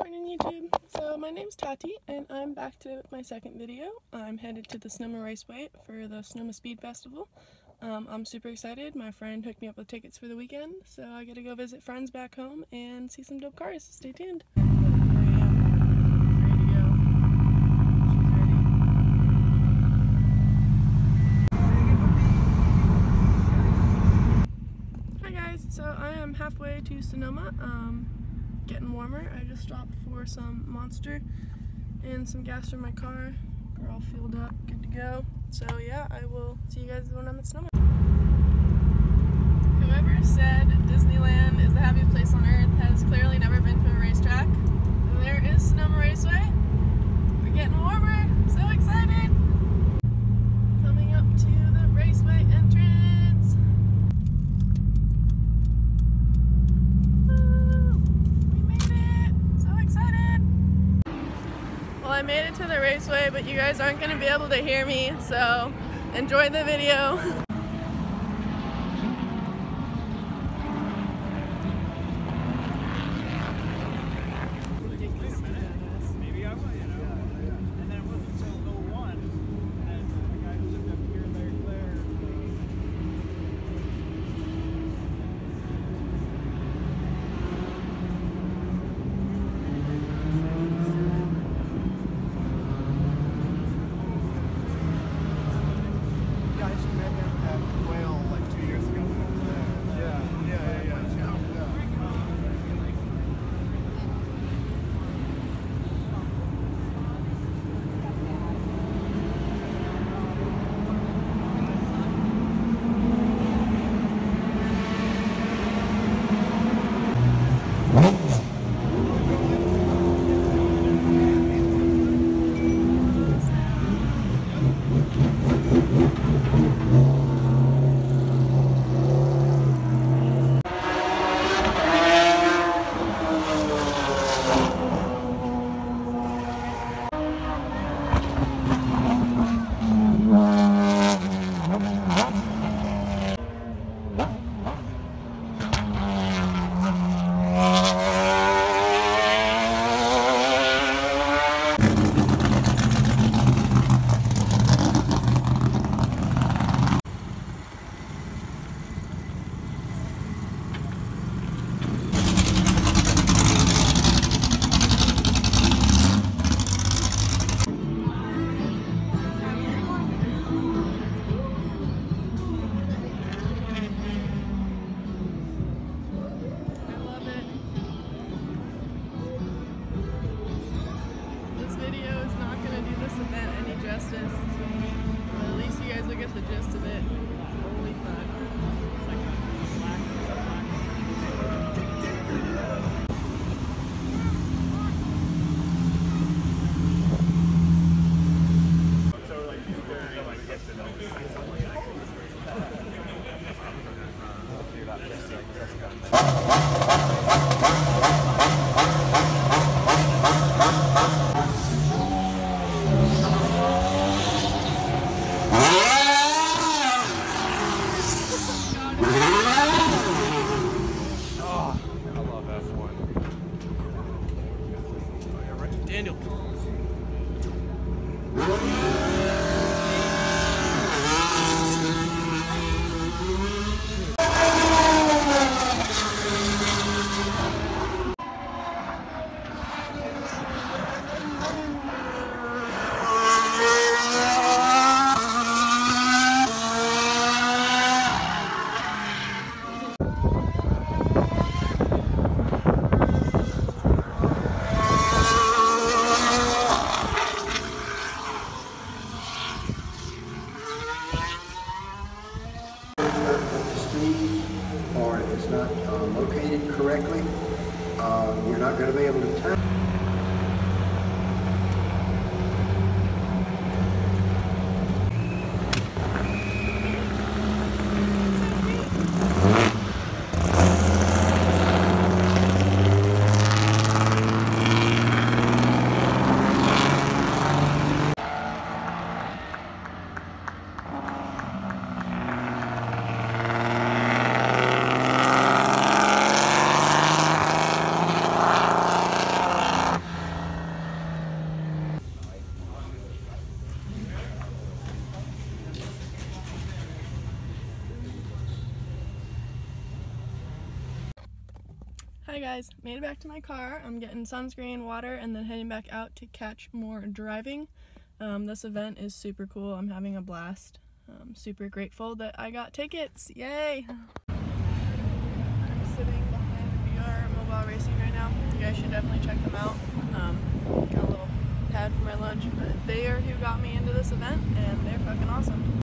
Morning YouTube. So my name's Tati and I'm back to my second video. I'm headed to the Sonoma Raceway for the Sonoma Speed Festival. I'm super excited. My friend hooked me up with tickets for the weekend, so I get to go visit friends back home and see some dope cars. Stay tuned. Here I am, ready to go. She's ready. Hi guys, so I am halfway to Sonoma. Getting warmer. I just stopped for some Monster and some gas for my car. We're all fueled up, good to go. So yeah, I will see you guys when I'm at Sonoma. Whoever said Disneyland is the happiest place on earth has clearly never been to a racetrack. There is Sonoma Raceway. We're getting warmer, so excited! Coming up to the raceway entrance. Well, I made it to the raceway, but you guys aren't going to be able to hear me, so enjoy the video. But at least you guys will get the gist of it. Holy fuck. Daniel. Or if it's not located correctly, you're not going to be able to turn. Hi guys, made it back to my car. I'm getting sunscreen, water, and then heading back out to catch more driving. This event is super cool. I'm having a blast. I'm super grateful that I got tickets. Yay! I'm sitting behind VR Mobile Racing right now. You guys should definitely check them out. Got a little pad for my lunch, but they are who got me into this event, and they're fucking awesome.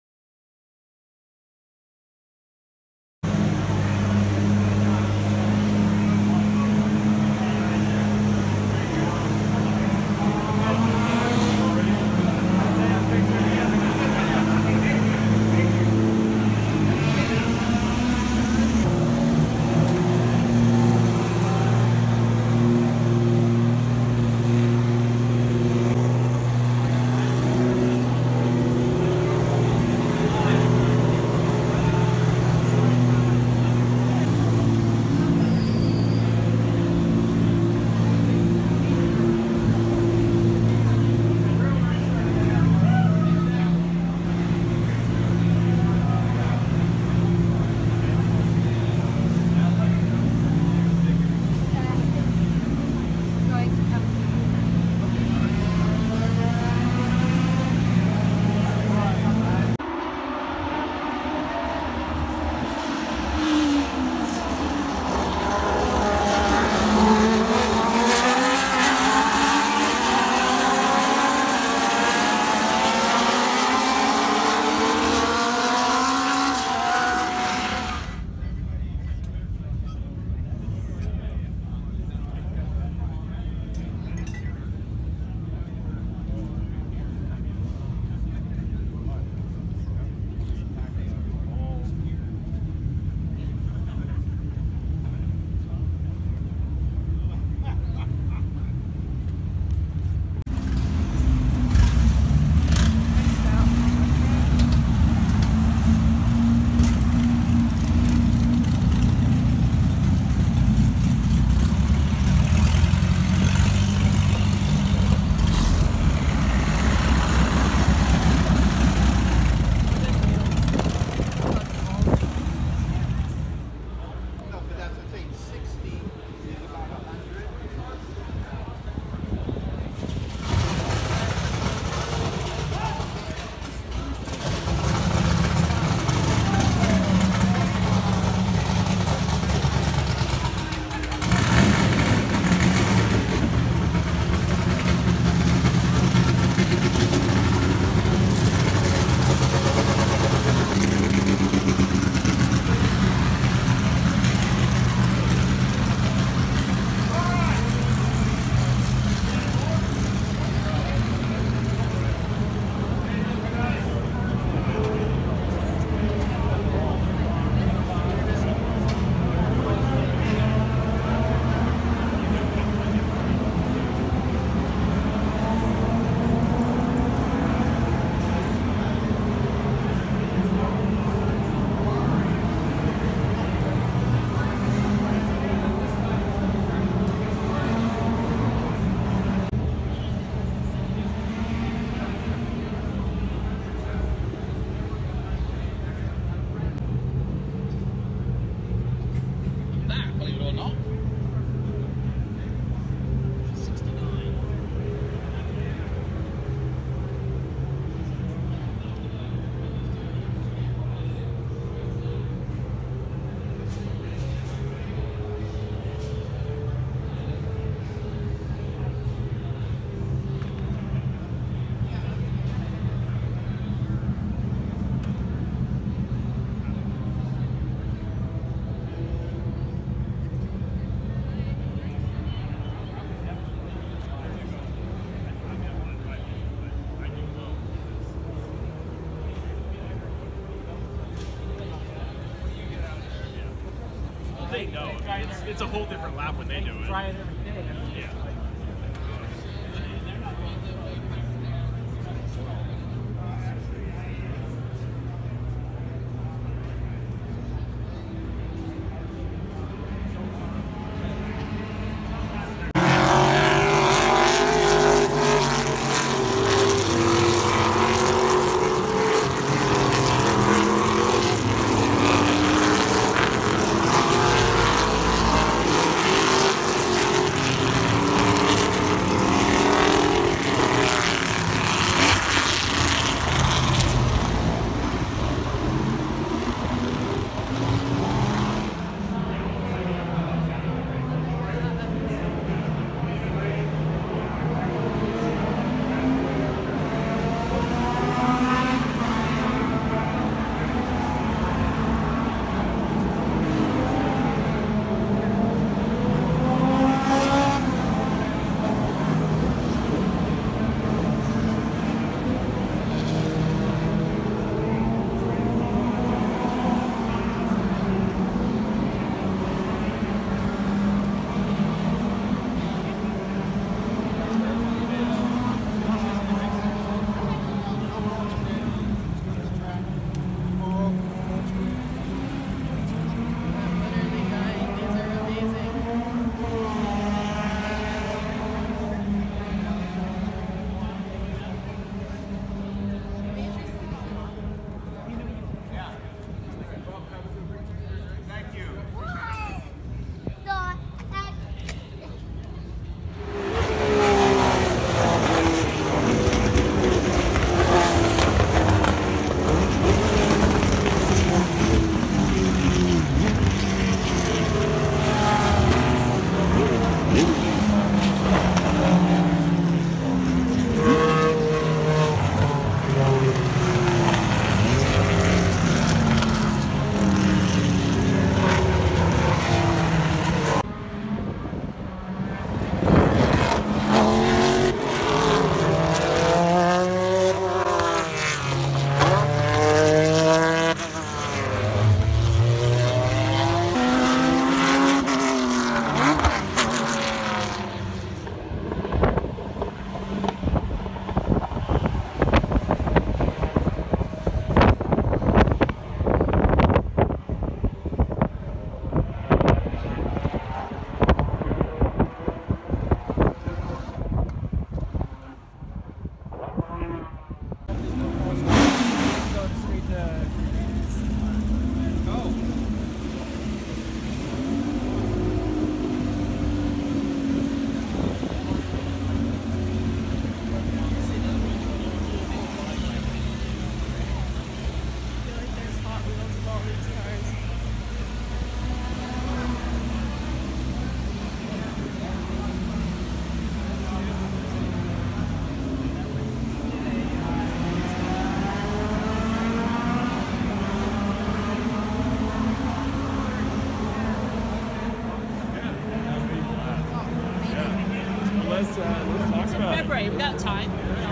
They know. It's a whole different lap when they do it. Try it every day. Yeah. let's talk about it. February, we got time.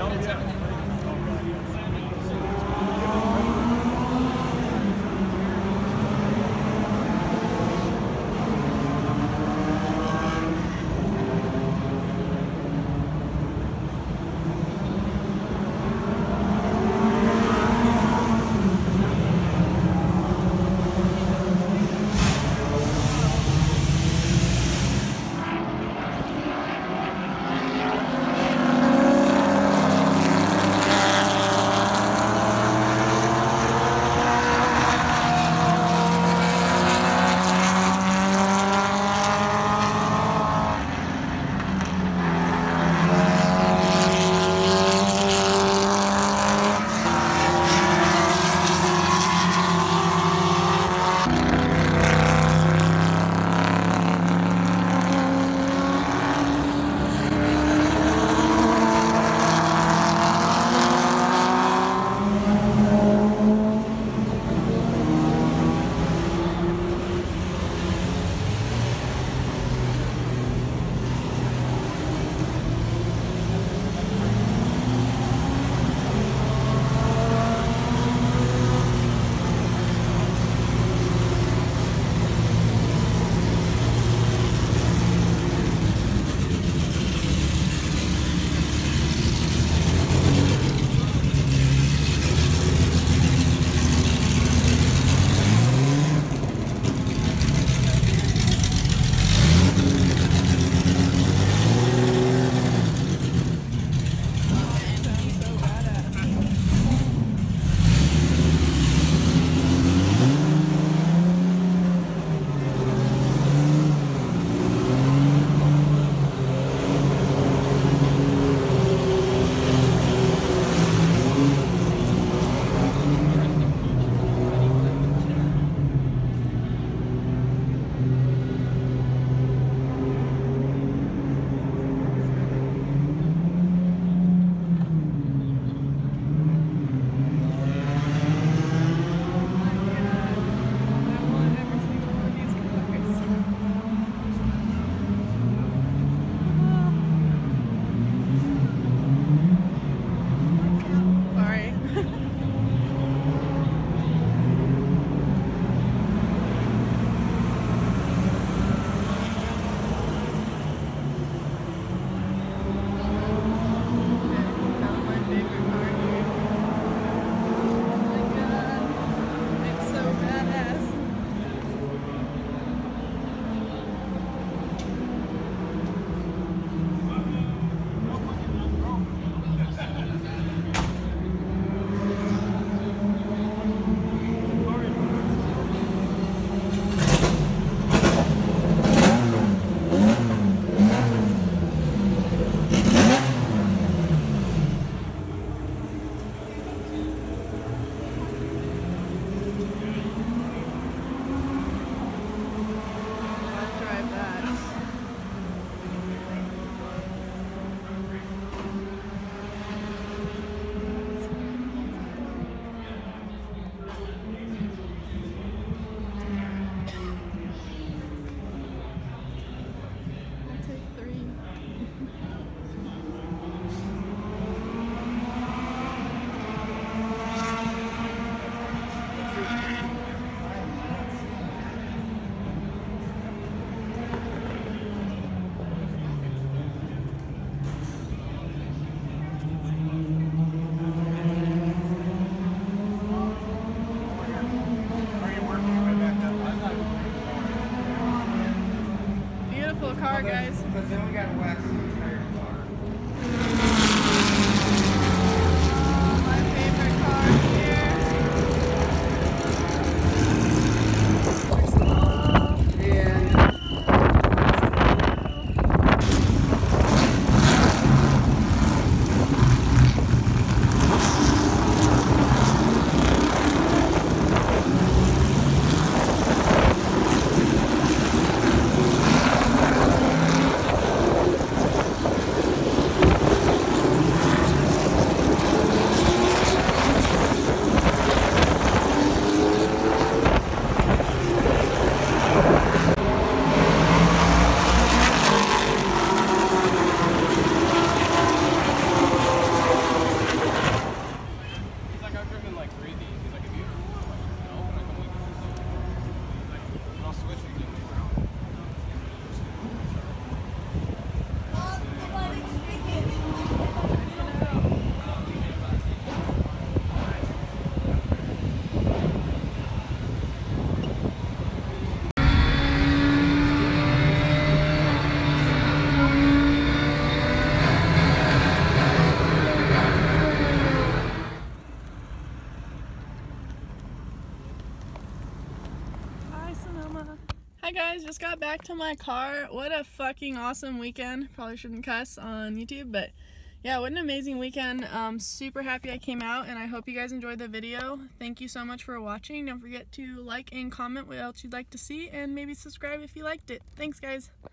car, guys. Because then we got to wax the entire car. My favorite car here. just got back to my car. What a fucking awesome weekend. Probably shouldn't cuss on YouTube, but yeah, what an amazing weekend. Super happy I came out, and I hope you guys enjoyed the video. Thank you so much for watching. Don't forget to like and comment what else you'd like to see, and maybe subscribe if you liked it. Thanks, guys.